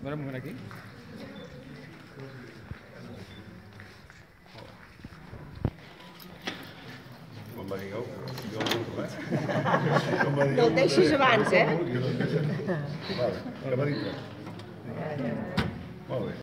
Dóna un moment aquí. No el deixis abans, eh? Vale, cap a dintre. Molt bé.